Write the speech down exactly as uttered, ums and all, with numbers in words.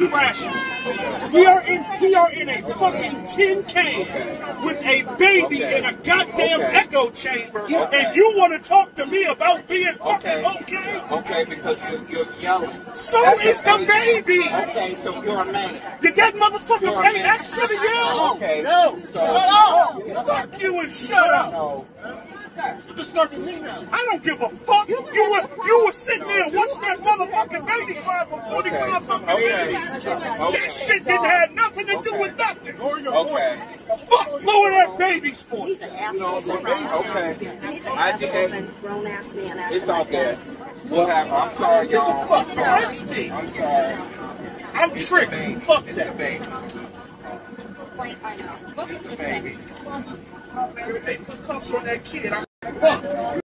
rational. We are in we are in a fucking tin can with a baby in a goddamn okay. echo chamber, okay. and you want to talk to me about being fucking okay? Okay, okay because you're, you're yelling. So That's is the baby. Okay, so you're a man. Did that motherfucker You're pay extra to yell? Okay. No. So, Shut up. Fuck you and shut up. No. You're disturbing me now. I don't give a fuck. You were you were sitting there watching that motherfucking baby cry for forty-five something Okay. minutes. Okay. That shit didn't have nothing to do with nothing. Lower your Okay. voice. Fuck, lower that baby's voice. He's an asshole. Okay. He's an I did asshole, grown ass man. It's all good. What happened? I'm sorry, y'all. Fuck, corrects me. I'm sorry. I'm tripping. Fuck It's that. a baby. Look at It's a baby. They put cuffs on that kid. I'm fuck.